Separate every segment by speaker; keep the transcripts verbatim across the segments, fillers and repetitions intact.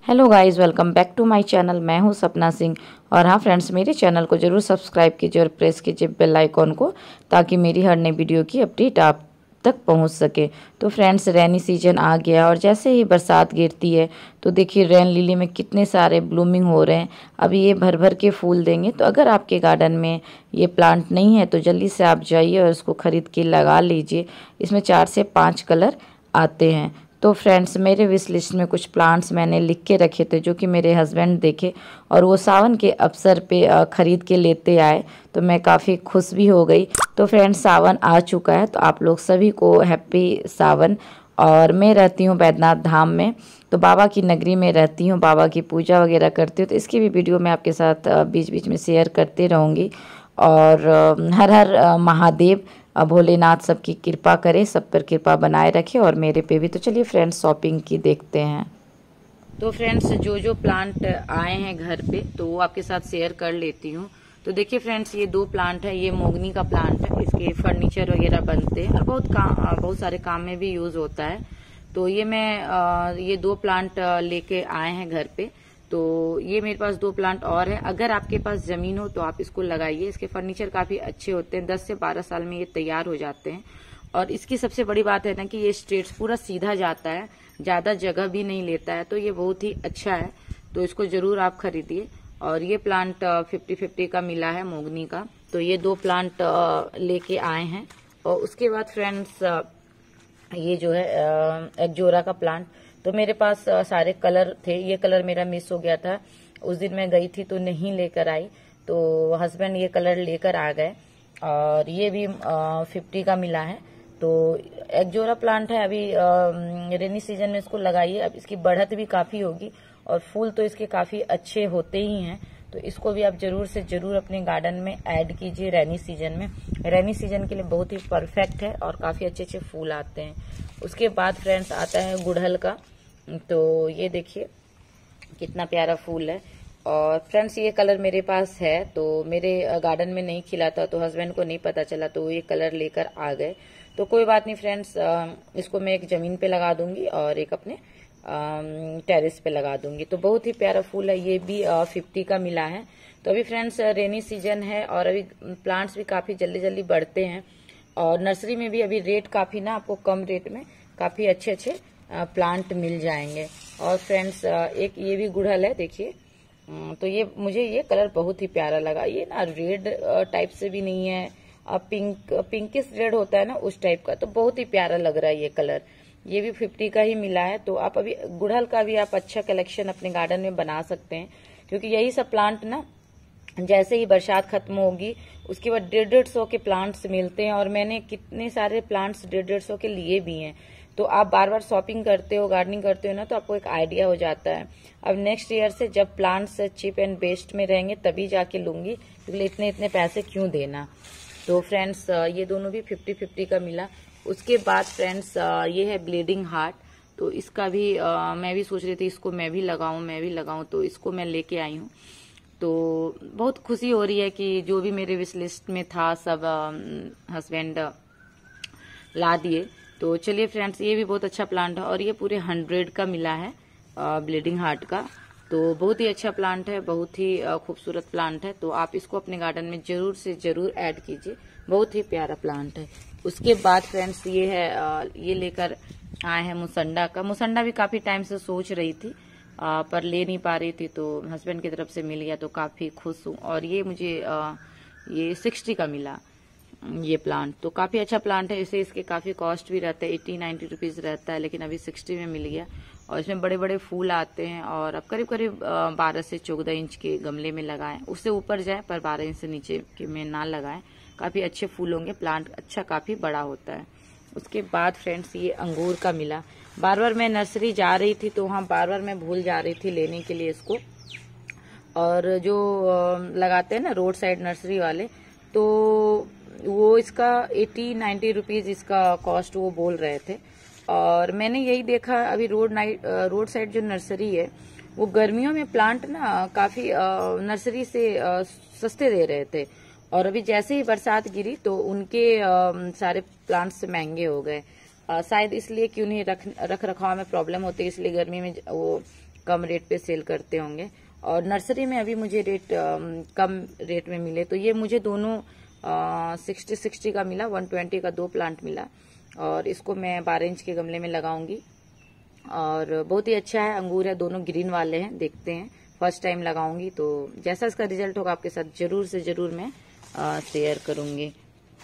Speaker 1: Hello guys, welcome back to my channel. मैं हूं सपना सिंह। और हाँ फ्रेंड्स, मेरे चैनल को ज़रूर सब्सक्राइब कीजिए और प्रेस कीजिए बेल आइकॉन को, ताकि मेरी हर नई वीडियो की अपडेट आप तक पहुंच सके। तो फ्रेंड्स, रेनी सीजन आ गया और जैसे ही बरसात गिरती है तो देखिए रेन लिली में कितने सारे ब्लूमिंग हो रहे हैं। अभी ये भर भर के फूल देंगे। तो अगर आपके गार्डन में ये प्लांट नहीं है तो जल्दी से आप जाइए और इसको ख़रीद के लगा लीजिए। इसमें चार से पाँच कलर आते हैं। तो फ्रेंड्स, मेरे विश लिस्ट में कुछ प्लांट्स मैंने लिख के रखे थे जो कि मेरे हस्बैंड देखे और वो सावन के अवसर पे ख़रीद के लेते आए, तो मैं काफ़ी खुश भी हो गई। तो फ्रेंड्स, सावन आ चुका है, तो आप लोग सभी को हैप्पी सावन। और मैं रहती हूँ बैद्यनाथ धाम में, तो बाबा की नगरी में रहती हूँ, बाबा की पूजा वगैरह करती हूँ। तो इसकी भी वीडियो मैं आपके साथ बीच बीच में शेयर करते रहूँगी। और हर हर महादेव, भोलेनाथ सबकी कृपा करे, सब पर कृपा बनाए रखे और मेरे पे भी। तो चलिए फ्रेंड्स, शॉपिंग की देखते हैं। तो फ्रेंड्स, जो जो प्लांट आए हैं घर पे तो वो आपके साथ शेयर कर लेती हूँ। तो देखिए फ्रेंड्स, ये दो प्लांट है। ये मोगनी का प्लांट है, इसके फर्नीचर वगैरह बनते हैं और बहुत काम बहुत सारे काम में भी यूज होता है। तो ये मैं ये दो प्लांट लेके आए हैं घर पे। तो ये मेरे पास दो प्लांट और है। अगर आपके पास जमीन हो तो आप इसको लगाइए। इसके फर्नीचर काफी अच्छे होते हैं, दस से बारह साल में ये तैयार हो जाते हैं। और इसकी सबसे बड़ी बात है ना कि ये स्ट्रेट पूरा सीधा जाता है, ज्यादा जगह भी नहीं लेता है, तो ये बहुत ही अच्छा है। तो इसको जरूर आप खरीदिए। और ये प्लांट फिफ्टी फिफ्टी का मिला है मोगनी का। तो ये दो प्लांट लेके आए हैं। और उसके बाद फ्रेंड्स, ये जो है एक्जोरा का प्लांट, तो मेरे पास सारे कलर थे। ये कलर मेरा मिस हो गया था, उस दिन मैं गई थी तो नहीं लेकर आई, तो हस्बैंड ये कलर लेकर आ गए। और ये भी फिफ्टी का मिला है। तो एक्जोरा प्लांट है, अभी रेनी सीजन में इसको लगाइए। अब इसकी बढ़त भी काफी होगी और फूल तो इसके काफी अच्छे होते ही हैं। तो इसको भी आप जरूर से जरूर अपने गार्डन में ऐड कीजिए रेनी सीजन में। रेनी सीजन के लिए बहुत ही परफेक्ट है और काफी अच्छे अच्छे फूल आते हैं। उसके बाद फ्रेंड्स आता है गुड़हल का। तो ये देखिए कितना प्यारा फूल है। और फ्रेंड्स, ये कलर मेरे पास है, तो मेरे गार्डन में नहीं खिला था, तो हस्बैंड को नहीं पता चला, तो ये कलर लेकर आ गए। तो कोई बात नहीं फ्रेंड्स, इसको मैं एक जमीन पे लगा दूंगी और एक अपने टेरेस पे लगा दूंगी। तो बहुत ही प्यारा फूल है। ये भी फिफ्टी का मिला है। तो अभी फ्रेंड्स रेनी सीजन है और अभी प्लांट्स भी काफी जल्दी जल्दी बढ़ते हैं। और नर्सरी में भी अभी रेट काफी ना, आपको कम रेट में काफी अच्छे अच्छे प्लांट मिल जाएंगे। और फ्रेंड्स, एक ये भी गुड़हल है, देखिए। तो ये मुझे ये कलर बहुत ही प्यारा लगा। ये ना रेड टाइप से भी नहीं है, पिंक पिंकिश रेड होता है ना, उस टाइप का। तो बहुत ही प्यारा लग रहा है ये कलर। ये भी फिफ्टी का ही मिला है। तो आप अभी गुड़हल का भी आप अच्छा कलेक्शन अपने गार्डन में बना सकते हैं, क्योंकि यही सब प्लांट ना जैसे ही बरसात खत्म होगी उसके बाद डेढ़ डेढ़ सौ के प्लांट्स मिलते हैं। और मैंने कितने सारे प्लांट्स डेढ़ डेढ़ सौ के लिए भी हैं। तो आप बार बार शॉपिंग करते हो, गार्डनिंग करते हो ना, तो आपको एक आइडिया हो जाता है। अब नेक्स्ट ईयर से जब प्लांट्स चीप एंड बेस्ट में रहेंगे तभी जाके लूंगी, क्योंकि इतने इतने पैसे क्यों देना। तो फ्रेंड्स, ये दोनों भी फिफ्टी फिफ्टी का मिला। उसके बाद फ्रेंड्स, ये है ब्लीडिंग हार्ट। तो इसका भी आ, मैं भी सोच रही थी इसको मैं भी लगाऊं मैं भी लगाऊं तो इसको मैं लेके आई हूँ। तो बहुत खुशी हो रही है कि जो भी मेरे विश लिस्ट में था सब हस्बैंड ला दिए। तो चलिए फ्रेंड्स, ये भी बहुत अच्छा प्लांट है और ये पूरे हंड्रेड का मिला है ब्लीडिंग हार्ट का। तो बहुत ही अच्छा प्लांट है, बहुत ही खूबसूरत प्लांट है। तो आप इसको अपने गार्डन में जरूर से जरूर ऐड कीजिए, बहुत ही प्यारा प्लांट है। उसके बाद फ्रेंड्स, ये है ये लेकर आए हैं मुसंडा का। मुसंडा भी काफी टाइम से सोच रही थी आ, पर ले नहीं पा रही थी, तो हस्बैंड की तरफ से मिल गया, तो काफी खुश हूँ। और ये मुझे आ, ये सिक्सटी का मिला ये प्लांट। तो काफी अच्छा प्लांट है। इसे इसके काफी कॉस्ट भी रहता है, एट्टी नाइन्टी रुपीज रहता है, लेकिन अभी सिक्सटी में मिल गया। और इसमें बड़े बड़े फूल आते हैं। और अब करीब करीब बारह से चौदह इंच के गमले में लगाएं, उससे ऊपर जाए पर बारह इंच से नीचे के में ना लगाएं। काफी अच्छे फूल होंगे, प्लांट अच्छा काफी बड़ा होता है। उसके बाद फ्रेंड्स, ये अंगूर का मिला। बार बार मैं नर्सरी जा रही थी तो वहाँ बार बार मैं भूल जा रही थी लेने के लिए इसको। और जो लगाते हैं ना रोड साइड नर्सरी वाले, तो वो इसका एटी नाइन्टी रुपीज इसका कॉस्ट वो बोल रहे थे। और मैंने यही देखा, अभी रोड नाइट रोड साइड जो नर्सरी है वो गर्मियों में प्लांट ना काफी नर्सरी से सस्ते दे रहे थे। और अभी जैसे ही बरसात गिरी तो उनके सारे प्लांट्स महंगे हो गए। शायद इसलिए कि उन्हें रख रख रखाव में प्रॉब्लम होती है, इसलिए गर्मी में वो कम रेट पे सेल करते होंगे। और नर्सरी में अभी मुझे रेट आ, कम रेट में मिले, तो ये मुझे दोनों सिक्सटी सिक्सटी का मिला, वन ट्वेंटी का दो प्लांट मिला। और इसको मैं बारह इंच के गमले में लगाऊंगी और बहुत ही अच्छा है। अंगूर है, दोनों ग्रीन वाले हैं। देखते हैं, फर्स्ट टाइम लगाऊंगी तो जैसा इसका रिजल्ट होगा आपके साथ जरूर से जरूर मैं शेयर करूंगी।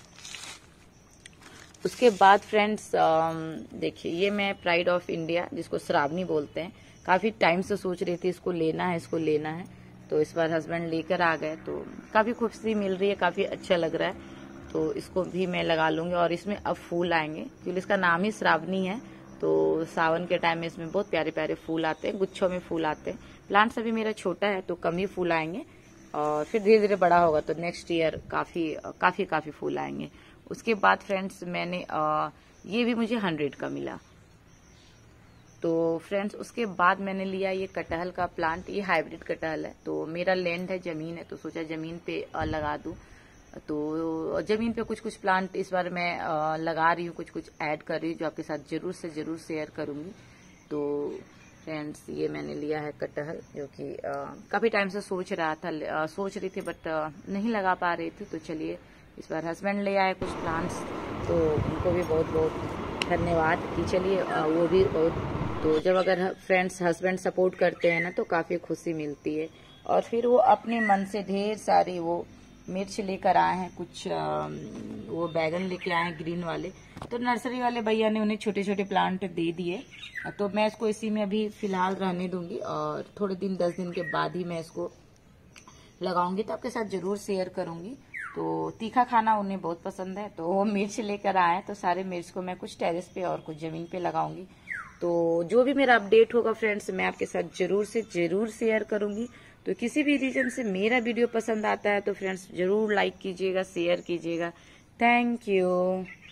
Speaker 1: उसके बाद फ्रेंड्स देखिए, ये मैं प्राइड ऑफ इंडिया, जिसको श्रावणी बोलते हैं, काफी टाइम से सोच रही थी इसको लेना है इसको लेना है तो इस बार हस्बैंड लेकर आ गए, तो काफी खुशी मिल रही है, काफी अच्छा लग रहा है। तो इसको भी मैं लगा लूंगी और इसमें अब फूल आएंगे, क्योंकि इसका नाम ही श्रावणी है। तो सावन के टाइम में इसमें बहुत प्यारे प्यारे फूल आते हैं, गुच्छों में फूल आते हैं। प्लांट्स अभी मेरा छोटा है तो कम ही फूल आएंगे और फिर धीरे धीरे बड़ा होगा तो नेक्स्ट ईयर काफी काफी काफी फूल आएंगे। उसके बाद फ्रेंड्स मैंने आ, ये भी मुझे हंड्रेड का मिला। तो फ्रेंड्स उसके बाद मैंने लिया ये कटहल का प्लांट, ये हाइब्रिड कटहल है। तो मेरा लैंड है, जमीन है, तो सोचा जमीन पे लगा दूं। तो जमीन पे कुछ कुछ प्लांट इस बार मैं लगा रही हूँ, कुछ कुछ ऐड कर रही हूँ, जो आपके साथ जरूर से जरूर शेयर करूंगी। तो फ्रेंड्स ये मैंने लिया है कटहल, जो कि काफी टाइम से सोच रहा था, आ, सोच रही थी बट आ, नहीं लगा पा रही थी। तो चलिए इस बार हस्बैंड ले आए कुछ प्लांट्स, तो उनको भी बहुत बहुत धन्यवाद कि चलिए वो भी बहुत। तो जब अगर फ्रेंड्स हस्बैंड सपोर्ट करते हैं ना तो काफी खुशी मिलती है। और फिर वो अपने मन से ढेर सारी वो मिर्च लेकर आए हैं, कुछ आ, वो बैगन लेके आए हैं ग्रीन वाले। तो नर्सरी वाले भैया ने उन्हें छोटे छोटे प्लांट दे दिए, तो मैं इसको इसी में अभी फिलहाल रहने दूंगी और थोड़े दिन दस दिन के बाद ही मैं इसको लगाऊंगी, तो आपके साथ जरूर शेयर करूंगी। तो तीखा खाना उन्हें बहुत पसंद है, तो वो मिर्च लेकर आए, तो सारे मिर्च को मैं कुछ टेरेस पे और कुछ जमीन पे लगाऊंगी। तो जो भी मेरा अपडेट होगा फ्रेंड्स मैं आपके साथ जरूर से जरूर शेयर करूंगी। तो किसी भी रीजन से मेरा वीडियो पसंद आता है तो फ्रेंड्स जरूर लाइक कीजिएगा, शेयर कीजिएगा। Thank you.